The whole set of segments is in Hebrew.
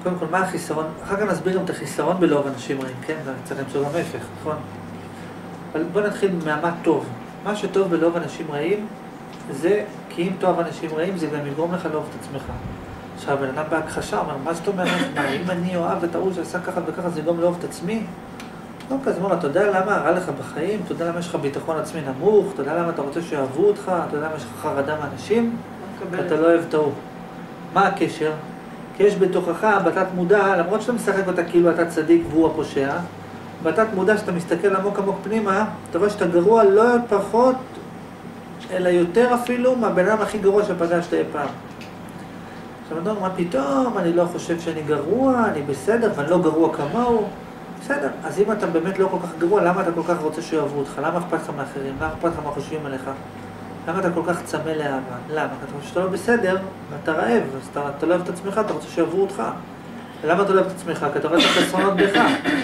קודם כל, מה החיסרון? אחר כך נסביר גם את החיסרון בלאהוב אנשים רעים, כן? צריך למצוא גם ההפך, נכון? אבל בוא נתחיל מהמה טוב. מה שטוב בלאהוב אנשים רעים, זה כי אם תאהב אנשים רעים, זה גם יגרום לך לאהוב את עצמך. עכשיו, בן אדם בהכחשה אומר, מה זאת אומרת? מה, אם אני אוהב את ההוא שעשה ככה וככה, זה יגרום לאהוב את עצמי? לא כזה, אומר, אתה יודע למה רע לך בחיים? אתה יודע למה יש לך ביטחון עצמי נמוך? אתה יודע למה אתה רוצה שיאהבו אותך? אתה יודע למה יש לך חרדה מאנשים? אתה לא אוהב את ההוא. מה הקשר? כי יש בתוכך, בתת מודע, למרות שאתה משחק אותה כאילו אתה צדיק והוא הפושע, בתת מודע שאתה מסתכל עמוק עמוק פנימה, אתה רואה שאתה גרוע לא פחות, אלא יותר אפילו מהבן אדם הכי גרוע שפגשת אי פעם. עכשיו אתה אומר, מה פתאום? אני לא חושב שאני גרוע, אני בסדר, ואני לא גרוע כמוהו. בסדר, אז אם אתה באמת לא כל כך גרוע, למה אתה כל כך רוצה שיאהבו אותך? למה אכפת לך מאחרים? למה אכפת לך מה חושבים עליך? למה אתה כל כך צמא לאהבה? למה? אתה חושב שאתה לא בסדר, ואתה רעב, אז אתה לא אוהב את עצמך, אתה רוצה שיאהבו אותך. למה אתה לא אוהב את עצמך? כי אתה רואה את החסרונות בך.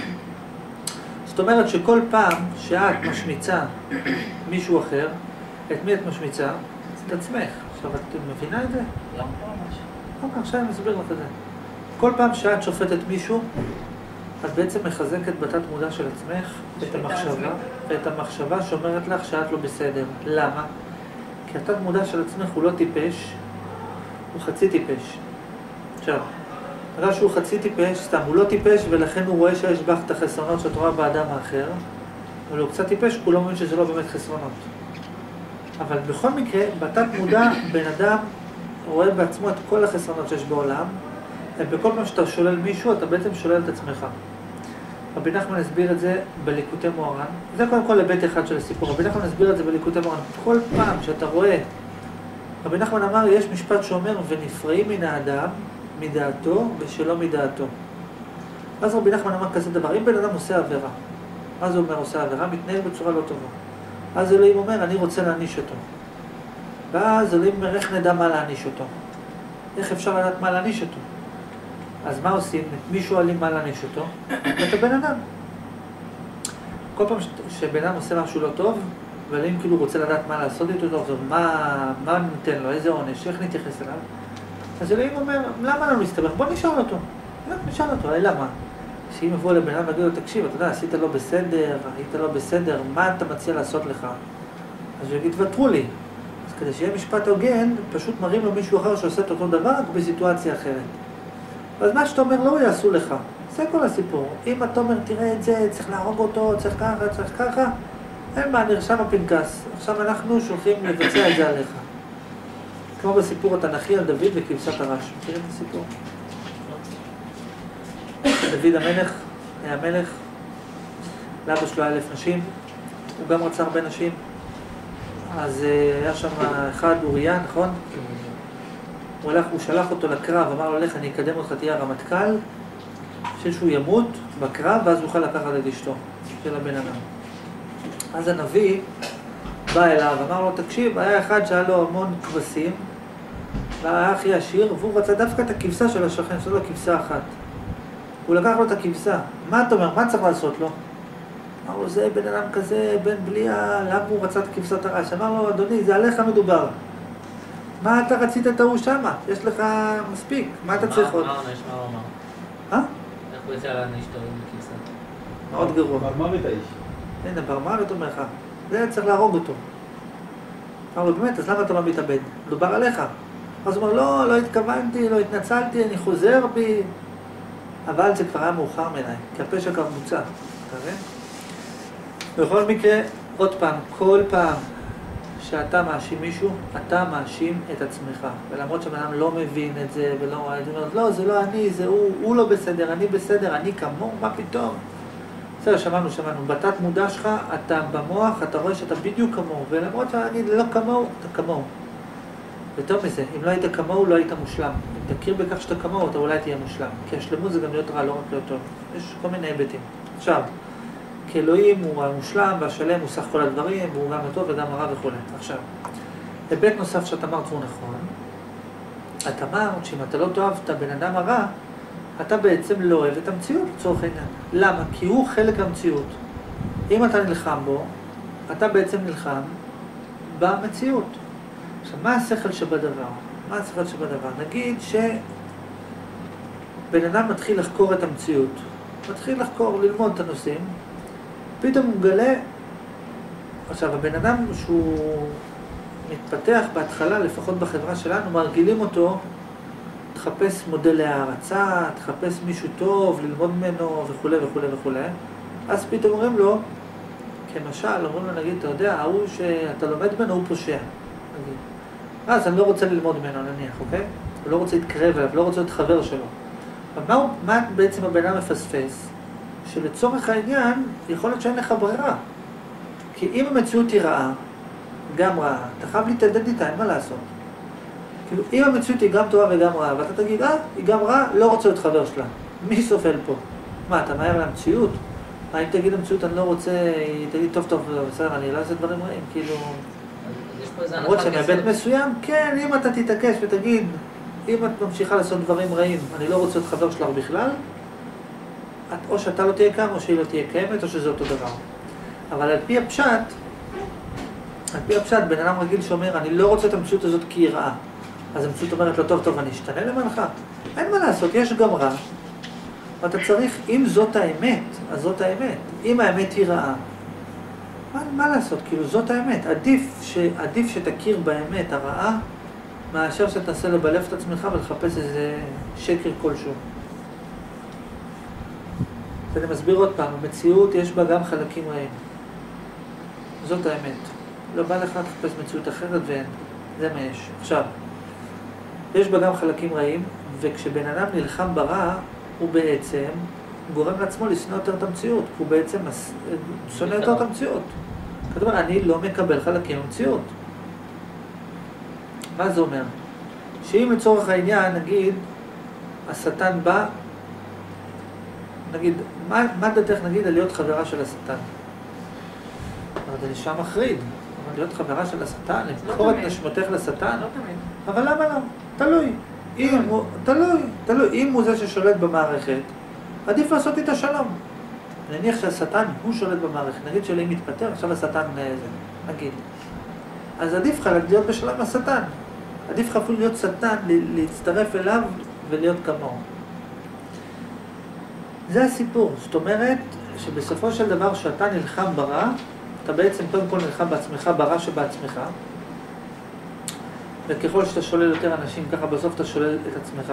זאת אומרת שכל פעם שאת משמיצה מישהו אחר, את מי את משמיצה? את עצמך. עכשיו, את מבינה את זה? לא, ממש. אוקיי, עכשיו אני אסביר לך את זה. כל פעם שאת שופטת מישהו, את בעצם מחזקת בתת מודע של עצמך את המחשבה שאומרת לך שאת לא בסדר. למה? כי התת מודע של עצמך הוא לא טיפש, הוא חצי טיפש. עכשיו, בגלל שהוא חצי טיפש, סתם, הוא לא טיפש ולכן הוא רואה שיש בך את החסרונות שאת רואה באדם האחר, אבל הוא קצת טיפש, הוא לא מבין שזה לא באמת חסרונות. אבל בכל מקרה, בתת מודע בן אדם רואה בעצמו את כל החסרונות שיש בעולם, ובכל פעם שאתה שולל מישהו, אתה בעצם שולל את עצמך. רבי נחמן הסביר את זה בליקוטי מוהר"ן. זה קודם כל לבית אחד של הסיפור. רבי נחמן הסביר את זה בליקוטי מוהר"ן. כל פעם שאתה רואה, רבי נחמן אמר, יש משפט שאומר, ונפרעים מן האדם מדעתו ושלא מדעתו. אז רבי נחמן אמר כזה דבר, אם בן אדם עושה עבירה, מה זה אומר עושה עבירה? מתנהל בצורה לא טובה. אז אלוהים אומר, אני רוצה להעניש אותו. ואז אלוהים אומר, איך נדע מה להעניש אותו? איך אפשר לדעת מה להעניש אותו? אז מה עושים? מי שואלים מה להעניש אותו? את הבן אדם. כל פעם שבן אדם עושה משהו לא טוב, ואלוהים כאילו רוצה לדעת מה לעשות איתו טוב, מה ניתן לו, איזה עונש, איך נתייחס אליו? אז אלוהים אומר, למה לא מסתבך? בוא נשאל אותו. נשאל אותו, למה? שאם יבוא לבן אדם ויגיד לו, תקשיב, אתה יודע, עשית לא בסדר, היית לא בסדר, מה אתה מציע לעשות לך? אז הוא יגיד, ותרו לי. אז כדי שיהיה משפט הוגן, פשוט מראים לו מישהו אחר שעושה את אותו דבר, רק בסיטואציה אחרת. אז מה שאתה אומר, לא יעשו לך. זה כל הסיפור. אם אתה אומר, תראה את זה, צריך להרוג אותו, צריך ככה, צריך ככה, אין מה, נרשם הפנקס. עכשיו אנחנו שולחים לבצע את זה עליך. כמו בסיפור התנ"כי על דוד וכבשת הרש. מכירים את הסיפור? דוד המלך, היה מלך, לאבא שלו היה 1,000 נשים, הוא גם רצה הרבה נשים. אז היה שם אחד, אוריה, נכון? הוא שלח אותו לקרב, אמר לו, לך, אני אקדם אותך, תהיה הרמטכ"ל, בשביל שהוא ימות בקרב, ואז הוא יוכל לקחת את אשתו של הבן אדם. אז הנביא בא אליו, אמר לו, תקשיב, היה אחד שהיה לו המון כבשים, והיה הכי עשיר, והוא רצה דווקא את הכבשה של השכן, יש לו כבשה אחת. הוא לקח לו את הכבשה. מה אתה אומר? מה צריך לעשות לו? אמר לו, זה בן אדם כזה, בן בליה, למה הוא רצה את כבשת הרש? אמר לו, אדוני, זה עליך מדובר. מה אתה רצית את ההוא שמה? יש לך מספיק, מה אתה צריך עוד? מה עונש? מה הוא אמר? איך הוא יצא להעניש אותו עם הכבשה? מאוד גרוע. בר מוות האיש. הנה, בר מוות אומר לך. זה צריך להרוג אותו. אמר לו, באמת, אז למה אתה לא מתאבד? מדובר עליך. אז הוא אומר, לא התכוונתי, לא התנצלתי, אני חוזר בי. אבל זה כבר היה מאוחר מדי, כי הפשע כבר בוצע. אתה מבין? בכל מקרה, עוד פעם, כל פעם שאתה מאשים מישהו, אתה מאשים את עצמך. ולמרות שבן לא מבין את זה ולא רואה את זה, לא, זה לא אני, זה הוא לא בסדר, אני בסדר, אני כמוהו, מה פתאום? בסדר, שמענו, בתת מודע שלך, אתה במוח, אתה רואה שאתה בדיוק כמוהו, ולמרות שאני לא כמוהו, אתה כמוהו. יותר מזה, אם לא היית כמוהו, לא היית מושלם. אם תכיר בכך שאתה כמוהו, אתה אולי תהיה מושלם. כי השלמות זה גם להיות רע, לא רק להיות טוב. יש כל מיני היבטים. עכשיו, כאלוהים הוא המושלם והשלם, הוא סך כל הדברים, והוא גם הטוב וגם הרע וכו'. עכשיו, היבט נוסף שאת אמרת הוא נכון. את אמרת שאם אתה לא תאהב את הבן אדם הרע, אתה בעצם לא אוהב את המציאות לצורך העניין. למה? כי הוא חלק המציאות. אם אתה נלחם בו, אתה בעצם נלחם במציאות. עכשיו, מה השכל שבדבר? נגיד בן אדם מתחיל לחקור את המציאות, מתחיל לחקור, ללמוד את הנושאים, פתאום הוא מגלה, עכשיו הבן אדם שהוא מתפתח בהתחלה, לפחות בחברה שלנו, מרגילים אותו, תחפש מודל להערצה, תחפש מישהו טוב, ללמוד ממנו וכו' וכו' וכו'. אז פתאום אומרים לו, כמשל, אומרים לו נגיד, אתה יודע, ההוא שאתה לומד ממנו הוא פושע, נגיד. אז אני לא רוצה ללמוד ממנו נניח, אוקיי? הוא לא רוצה להתקרב אליו, לא רוצה להיות חבר שלו. אבל מה בעצם הבן אדם מפספס? שלצורך העניין יכול להיות שאין לך ברירה. כי אם המציאות היא רעה, גם רעה, אתה חייב להתעדד איתה, אין מה לעשות. כאילו, אם המציאות היא גם טובה וגם רעה, ואתה תגיד, היא גם רעה, לא רוצה להיות חבר שלה. מי סופל פה? מה, אתה מהר למציאות? אם תגיד למציאות, אני לא רוצה, תגיד, טוב, בסדר, אני לא אעשה דברים רעים, כאילו... למרות שמהבית מסוים, כן, אם אתה תתעקש ותגיד, אם את ממשיכה לעשות דברים רעים, אני לא רוצה להיות חבר שלך בכלל, או שאתה לא תהיה קיים, או שהיא לא תהיה קיימת, או שזה אותו דבר. אבל על פי הפשט, בן אדם רגיל שאומר, אני לא רוצה את המציאות הזאת כי היא רעה. אז המציאות אומרת לו, טוב, אני אשתנה למענך. אין מה לעשות, יש גם רע. ואתה צריך, אם זאת האמת, אז זאת האמת. אם האמת היא רעה, מה לעשות? כאילו, זאת האמת. עדיף שתכיר באמת הרעה, מאשר שתנסה לבלף את עצמך ולחפש איזה שקר כלשהו. אז אני מסביר עוד פעם, המציאות יש בה גם חלקים רעים. זאת האמת. לא בא לך לחפש מציאות אחרת ואין. זה מה יש. עכשיו, יש בה גם חלקים רעים, וכשבן אדם נלחם ברע, הוא בעצם גורם לעצמו לשנוא יותר את המציאות. הוא בעצם שונא יותר את המציאות. זאת אומרת, אני לא מקבל חלקים במציאות. מה זה אומר? שאם לצורך העניין, נגיד, השטן בא, נגיד, מה דתך נגיד על להיות חברה של השטן? זה נשמע מחריד. להיות חברה של השטן, לבחור את נשמתך לשטן? לא תמיד. אבל למה לא? תלוי. אם הוא זה ששולט במערכת, עדיף לעשות איתה שלום. נניח שהשטן הוא שולט במערכת, נגיד שאלוהים מתפטר, עכשיו השטן נגיד. אז עדיף לך להיות בשלום עם השטן. עדיף לך אפילו להיות שטן, להצטרף אליו ולהיות כמוהו. זה הסיפור. זאת אומרת שבסופו של דבר שאתה נלחם ברע, אתה בעצם קודם כל נלחם בעצמך, ברע שבעצמך. וככל שאתה שולל יותר אנשים, ככה בסוף אתה שולל את עצמך.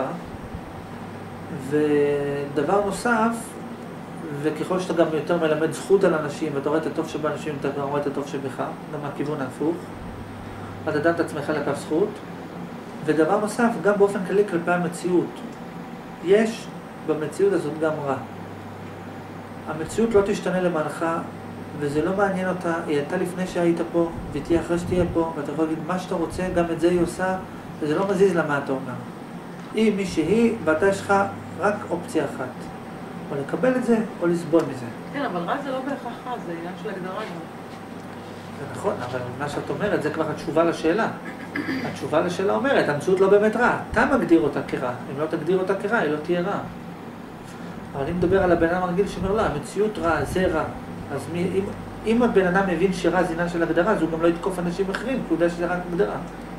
ודבר נוסף, וככל שאתה גם יותר מלמד זכות על אנשים, ואתה רואה את הטוב שבאנשים, אתה גם רואה את הטוב שבך, גם מהכיוון ההפוך. אתה דן את עצמך לכף זכות. ודבר נוסף, גם באופן כללי כלפי המציאות. יש במציאות הזאת גם רע. המציאות לא תשתנה למענך, וזה לא מעניין אותה, היא הייתה לפני שהיית פה, והיא תהיה אחרי שתהיה פה, ואתה יכול להגיד מה שאתה רוצה, גם את זה היא עושה, וזה לא מזיז לה מה אתה אומר. היא מי שהיא, ואתה יש לך רק אופציה אחת. או לקבל את זה, או לסבול מזה. כן, אבל רע זה לא בהכרח רע, זה עניין של הגדרה גם. זה נכון, אבל מה שאת אומרת, זה כבר התשובה לשאלה. התשובה לשאלה אומרת, המציאות לא באמת רע. אתה מגדיר אותה כרע. אם לא תגדיר אותה כרע, היא לא תהיה רע. אבל אני מדבר על הבן אדם הרגיל שאומר, לא, המציאות רע, זה רע. אז אם הבן אדם מבין שרע זה עניין של הגדרה, אז הוא גם לא יתקוף אנשים אחרים, כי הוא יודע שזה רק הגדרה.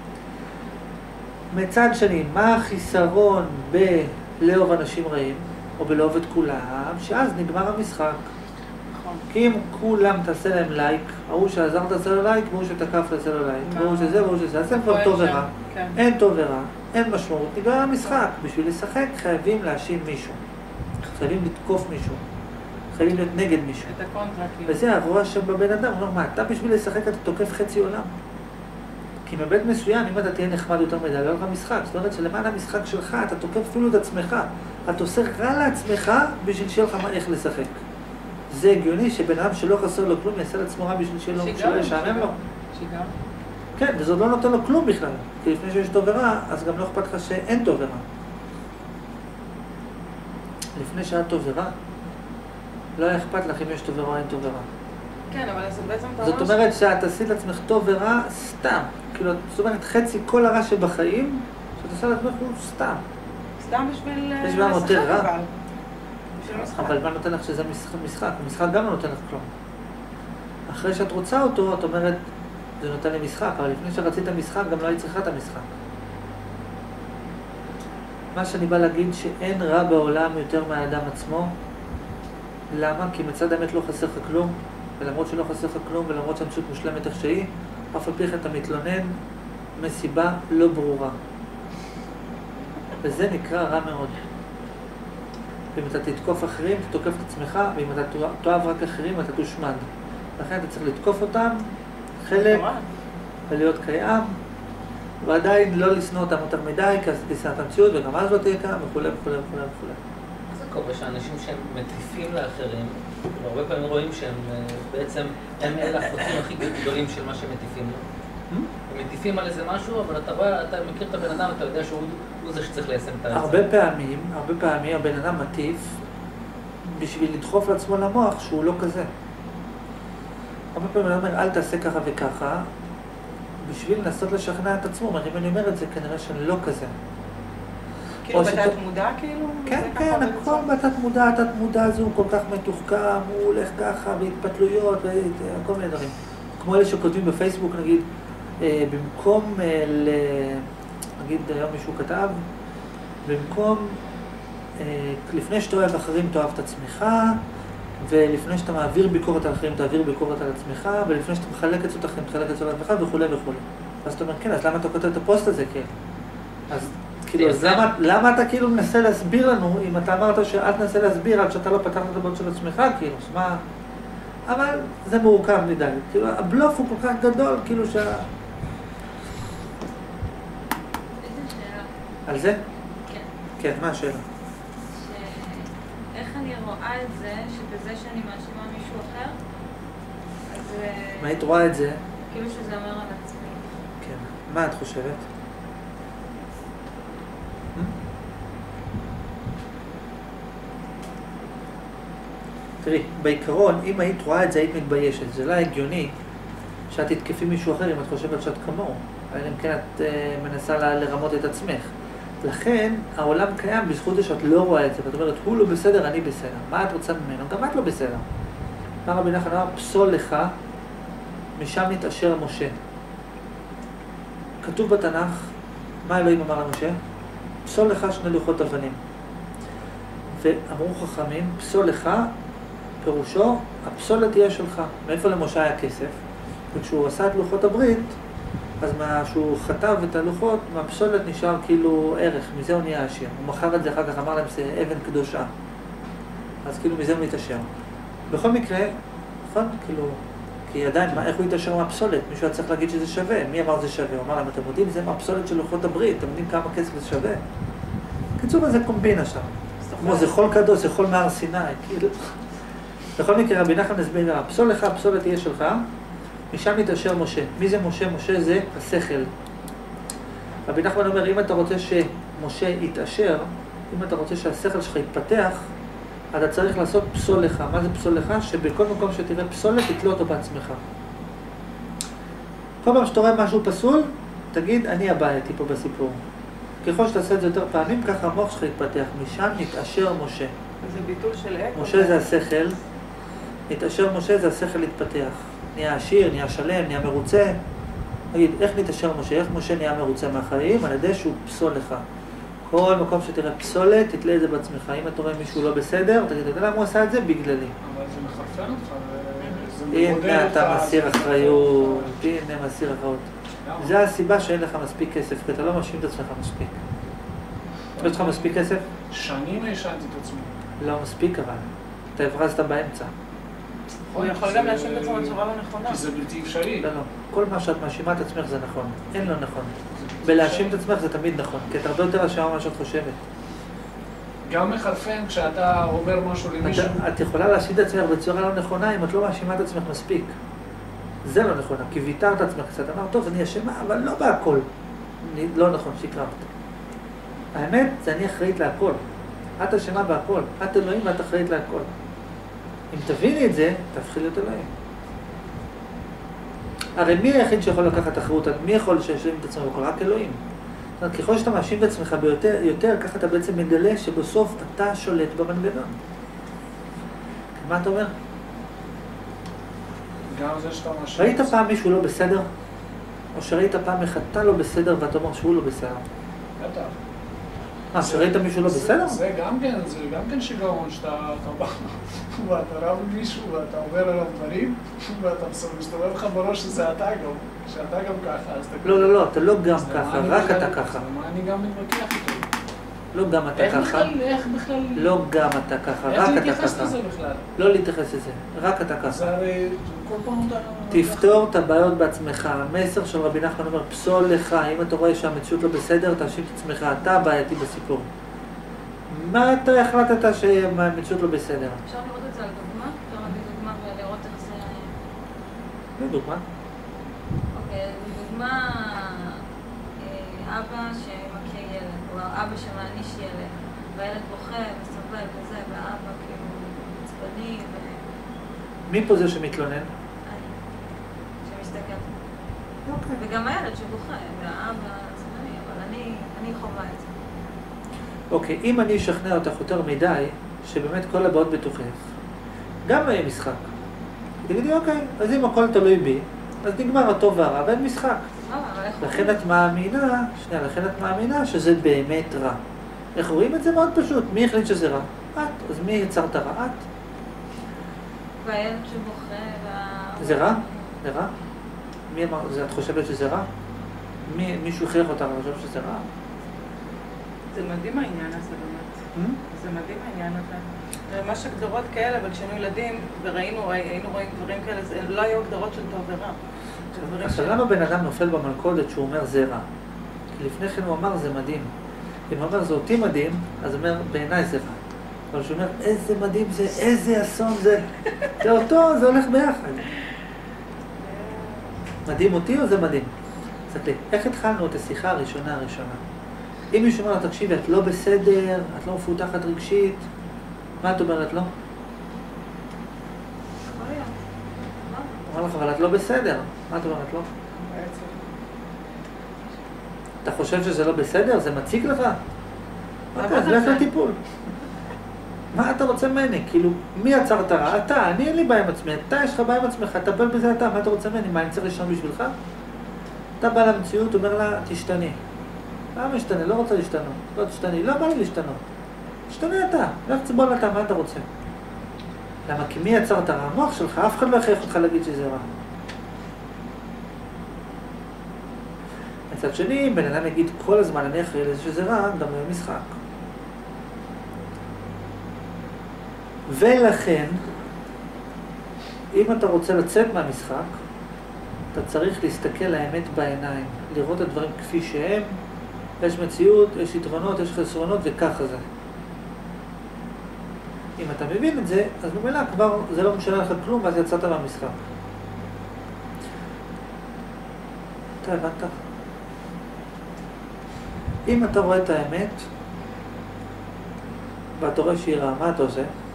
מצד שני, מה החיסרון בלאהוב אנשים רעים, או בלאהוב את כולם, שאז נגמר המשחק. כי אם כולם תעשה להם לייק, ההוא שעזר תעשה לו לייק, והוא שתקף תעשה לו לייק, והוא שזה והוא שזה, אז אין כבר טוב ורע. אין טוב ורע, אין משמעות, נגמר המשחק. בשביל לשחק חייבים להאשים מישהו. חייבים לתקוף מישהו. חייבים להיות נגד מישהו. את הקונטרה. וזה הרוע שבבן אדם, הוא אומר, מה, אתה בשביל לשחק אתה תוקף חצי עולם. כי מבית מסוים, אם אתה תהיה נחמד יותר מדי, לא לך משחק. זאת אומרת שלמען המשחק שלך, אתה תוקף אפילו את עצמך. אתה עושה רע לעצמך בשביל שיהיה לך איך לשחק. זה הגיוני שבן אדם שלא חסר לו כלום, יעשה לעצמו רע בשביל שלא ישעמם לו. שיגע. כן, וזה עוד לא נותן לו כלום בכלל. כי לפני שיש טוב ורע, אז גם לא אכפת לך שאין טוב ורע. לפני שהיה טוב ורע, לא היה אכפת לך אם יש טוב ורע או אין טוב ורע. כן, אבל זה בעצם אתה זאת אומרת שאת עשית לעצמך טוב ורע סתם. כאילו, זאת אומרת, חצי כל הרע שבחיים, שאת עושה לעצמך הוא סתם. סתם בשביל לשחק אבל. בשביל משחק. אבל מה נותן לך שזה משחק? משחק גם לא נותן לך כלום. אחרי שאת רוצה אותו, את אומרת, זה נותן לי משחק, אבל לפני שרצית משחק, גם לא היית צריכה את המשחק. מה שאני בא להגיד שאין רע בעולם יותר מהאדם עצמו. למה? כי מצד האמת לא חסר לך כלום, ולמרות שלא חסר לך כלום, ולמרות שהמציאות מושלמת איך שהיא, אף על פי כן אתה מתלונן מסיבה לא ברורה. וזה נקרא רע מאוד. ואם אתה תתקוף אחרים, אתה תוקף את עצמך, ואם אתה תאהב רק אחרים, אתה תושמד. לכן אתה צריך לתקוף אותם, חלק, ולהיות קיים, ועדיין לא לשנוא אותם יותר מדי, כי אז תשנא את המציאות, וגם אז לא תהיה קיים, וכו' וכו' וכו' וכו'. זה קורה שאנשים שהם מטיפים לאחרים, הרבה פעמים רואים שהם בעצם, הם אלה החוטאים הכי גדולים של מה שהם מטיפים לו. הם מטיפים על איזה משהו, אבל אתה רואה, אתה מכיר את הבן אדם, אתה יודע שהוא זה שצריך ליישם את זה. הרבה פעמים הבן אדם מטיף בשביל לדחוף לעצמו למוח שהוא לא כזה. הרבה פעמים אני אומר, אל תעשה ככה וככה, בשביל לנסות לשכנע את עצמו. אם אני אומר את זה, כנראה שאני לא כזה. כאילו בתת מודע, כאילו? כן, כן, הכל בתת מודע, התת מודע הזה הוא כל כך מתוחכם, הוא הולך ככה, והתפתלויות, וכל מיני דברים. כמו אלה שכותבים בפייסבוק, נגיד, במקום, נגיד היום מישהו כתב, במקום, לפני שאתה אוהב אחרים, תאהב את עצמך, ולפני שאתה מעביר ביקורת על אחרים, תעביר ביקורת על עצמך, ולפני שאתה מחלק את זאת אחרים, תחלק את זאת על עצמך, וכו' וכו'. אז אתה אומר, כן, אז למה אתה כותב את הפוסט הזה, כן? אז כאילו, אז למה אתה כאילו מנסה להסביר לנו, אם אתה אמרת שאל תנסה להסביר עד שאתה לא פתחת את הבאות של עצמך, כאילו, אז מה... אבל זה מורכב מדי. כאילו, הבלוף הוא כל כך גדול, כאילו איזה שאלה. על זה? כן. כן, מה השאלה? איך אני רואה את זה, שבזה שאני מאשימה מישהו אחר, אז... אם היית רואה את זה... כאילו שזה אומר על עצמי. כן. מה את חושבת? תראי, בעיקרון, אם היית רואה את זה, היית מתביישת. זה לא הגיוני שאת תתקפי מישהו אחר אם את חושבת שאת כמוהו. אלא אם כן את מנסה לרמות את עצמך. לכן, העולם קיים בזכות זה שאת לא רואה את זה. ואת אומרת, הוא לא בסדר, אני בסדר. מה את רוצה ממנו? גם את לא בסדר. מה רבי נחמן אמר? פסול לך, משם נתעשר משה. כתוב בתנ"ך, מה אלוהים אמר למשה? פסול לך שני לוחות אבנים. ואמרו חכמים, פסול לך, פירושו, הפסולת תהיה שלך. מאיפה למשה היה כסף? וכשהוא עשה את לוחות הברית, אז שהוא חטב את הלוחות, מהפסולת נשאר כאילו ערך, מזה הוא נהיה עשיר. הוא מכר את זה אחר כך, אמר להם, זה אבן קדושה. אז כאילו מזה הוא מתעשר. בכל מקרה, נכון? כאילו, כי עדיין, איך הוא יתעשר מהפסולת? מישהו היה צריך להגיד שזה שווה. מי אמר זה שווה? הוא אמר להם, אתם יודעים, זה מהפסולת של לוחות הברית, אתם יודעים כמה כסף זה שווה? קיצור, זה קומבינה שם. כמו זה חול קדוש, זה חול מהר סיני, כאילו. בכל מקרה, רבי נחמן הסביר, הפסול לך, הפסולת תהיה שלך, משם מתעשר משה. מי זה משה? משה זה השכל. רבי נחמן אומר, אם אתה רוצה שמשה יתעשר, אם אתה רוצה שהשכל שלך יתפתח, אתה צריך לעשות פסול לך. מה זה פסול לך? שבכל מקום שתראה פסולת, תתלו אותו בעצמך. כל פעם שאתה רואה משהו פסול, תגיד, אני הבעייתי פה בסיפור. ככל שתעשה את זה יותר פעמים, ככה המוח שלך יתפתח. משם נתעשר משה. זה ביטול של אקו. משה זה השכל, נתעשר משה זה השכל להתפתח. נהיה עשיר, נהיה שלם, נהיה מרוצה. נגיד, איך נתעשר משה? איך משה נהיה מרוצה מהחיים? על ידי שהוא פסול לך. כל מקום שתראה פסולת, תתלה את זה בעצמך. אם אתה רואה מישהו לא בסדר, תגיד, אתה יודע למה הוא עשה את זה? בגללי. אבל זה מחרפן אותך, זה מבודד אותך. הנה אתה מסיר אחריות, הנה מסיר אחריות. זה הסיבה שאין לך מספיק כסף, כי אתה לא מאשים את עצמך מספיק. יש לך מספיק כסף? שנים האשמתי את עצמי. לא מספיק אבל. אתה הברזת באמצע. הוא יכול גם להאשים את עצמו בצורה לא נכונה. כי זה בלתי אפשרי. לא, לא. כל מה שאת מאשימה את עצמך זה נכון. אין לא נכון. בלהאשים את עצמך זה תמיד נכון, כי אתה הרבה יותר אשמה ממה שאת חושבת. גם מחרפן כשאתה אומר משהו למישהו. את יכולה להאשים את עצמך בצורה לא נכונה אם את לא מאשימה את עצמך מספיק. זה לא נכון, כי ויתרת עצמך קצת. אמרת, טוב, אני אשמה, אבל לא בהכל. לא נכון, שיקרת. האמת, זה אני אחראית להכל. את אשמה בהכל. את אלוהים ואת אחראית להכל. אם תביני את זה, תהפכי להיות אלוהים. הרי מי היחיד שיכול לקחת אחריות? מי יכול להאשים את עצמו בכל? רק אלוהים. זאת אומרת, ככל שאתה מאשים את עצמך ביותר, ככה אתה בעצם מגלה שבסוף אתה שולט במנגנון. מה אתה אומר? גם זה שאתה מאשים. ראית פעם מישהו לא בסדר? או שראית פעם איך אתה לא בסדר ואתה אומר שהוא לא בסדר? בטח. שראית מישהו לא בסדר? זה גם כן שיגעון שאתה בא, ואתה רב עם מישהו ואתה עובר עליו דברים, ואתה מסתובב לך בראש שזה אתה גם, שאתה גם ככה, אז אתה... לא, אתה לא גם ככה, רק אתה ככה. מה אני גם מתווכח איתו? לא גם אתה ככה. איך בכלל? לא גם אתה ככה, רק אתה ככה. איך להתייחס לזה בכלל? לא להתייחס לזה, רק אתה ככה. זה הרי כל פעם אתה... תפתור את הבעיות בעצמך. המסר של רבי נחמן אומר, פסול לך, אם אתה רואה שהמציאות לא בסדר, תאשים את עצמך, אתה הבעייתי בסיפור. מה אתה החלטת שהמציאות לא בסדר? אפשר לראות את זה על דוגמה? אפשר להביא דוגמה ולראות איך זה... זה דוגמה. אוקיי, דוגמה אבא שמכה ילד, או אבא שמעניש ילד, והילד בוכה וסובל וזה, והאבא כאילו עצבני ו... מי פה זה שמתלונן? אני, שמסתכל. אוקיי. וגם הילד שבוכה, והאבא עצבני, אבל אני חווה את זה. אוקיי, אם אני אשכנע אותך יותר מדי, שבאמת כל הבאות בתוכך, גם לא יהיה משחק. תגידי, אוקיי, אז אם הכל תלוי בי, אז נגמר הטוב והרע, ואין משחק. לכן את מאמינה שזה באמת רע. איך רואים את זה? מאוד פשוט. מי החליט שזה רע? את. אז מי יצר את הרע? את. והילד שבוכה זה רע? זה רע? מי אמר? את חושבת שזה רע? מישהו הכריח אותנו לחשוב שזה רע? זה מדהים העניין הזה באמת. זה מדהים העניין הזה. ממש הגדרות כאלה, אבל כשהיינו ילדים היינו רואים דברים כאלה, זה לא היו הגדרות של טוב ורע. אז למה בן אדם נופל במלכודת שהוא אומר זה רע? כי לפני כן הוא אמר זה מדהים. אם הוא אומר זה אותי מדהים, אז הוא אומר בעיניי זה רע. אבל כשהוא אומר איזה מדהים זה, איזה אסון זה, זה אותו, זה הולך ביחד. מדהים אותי או זה מדהים? תסתכלי, איך התחלנו את השיחה הראשונה? אם מישהו אומר לה, תקשיבי, את לא בסדר, את לא מפותחת רגשית, מה את אומרת לו? אומר לך, אבל את לא בסדר. מה את אומרת לו? אתה חושב שזה לא בסדר? זה מציק לך? אוקיי, אז לך לטיפול. מה אתה רוצה ממני? כאילו, מי עצר את הרע? אתה, אני אין לי בעיה עם עצמי. אתה, יש לך בעיה עם עצמך, טפל בזה אתה. מה אתה רוצה ממני? מה, אני צריך ראשון בשבילך? אתה בא למציאות, אומר לה, תשתני. למה משתנה? לא רוצה להשתנות. לא תשתני, לא בא לי להשתנות. תשתנה אתה, לך צבול אתה, מה אתה רוצה? למה? כי מי יצר את הרע? המוח שלך, אף אחד לא יכריח אותך להגיד שזה רע. מצד שני, בן אדם יגיד כל הזמן, אני אחראי לזה שזה רע, גם לא משחק. ולכן, אם אתה רוצה לצאת מהמשחק, אתה צריך להסתכל לאמת בעיניים, לראות את הדברים כפי שהם, יש מציאות, יש יתרונות, יש חסרונות, וככה זה. אם אתה מבין את זה, אז במילא כבר זה לא משנה לך כלום, ואז יצאת מהמשחק. אתה הבנת? אם אתה רואה את האמת, ואתה רואה שהיא רעה, מה אתה עושה?